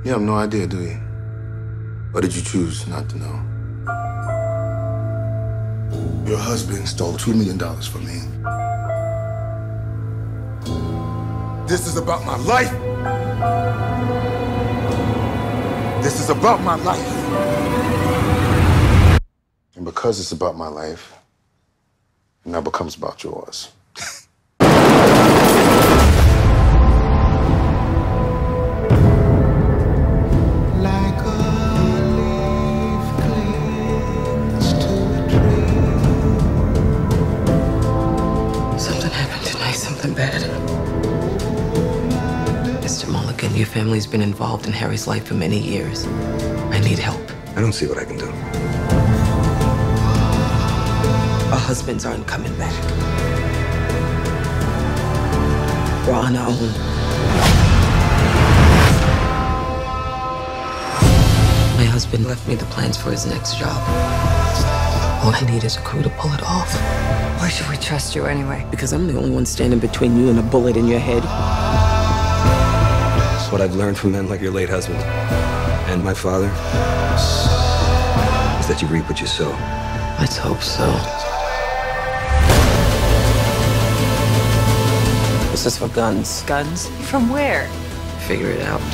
You have no idea, do you? Or did you choose not to know? Your husband stole $2 million from me. This is about my life. This is about my life. And because it's about my life, it now becomes about yours. Something happened tonight, something bad. Mr. Mulligan, your family's been involved in Harry's life for many years. I need help. I don't see what I can do. Our husbands aren't coming back. We're on our own. My husband left me the plans for his next job. All I need is a crew to pull it off. Why should we trust you anyway? Because I'm the only one standing between you and a bullet in your head. What I've learned from men like your late husband and my father is that you reap what you sow. Let's hope so. This is for guns. Guns? From where? Figure it out.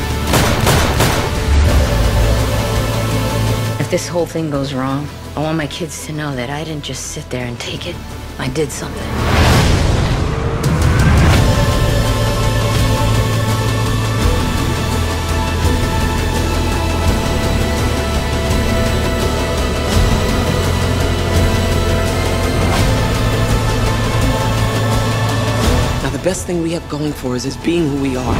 If this whole thing goes wrong, I want my kids to know that I didn't just sit there and take it. I did something. Now, the best thing we have going for us is being who we are.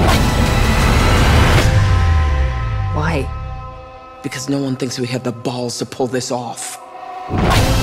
Why? Because no one thinks we have the balls to pull this off.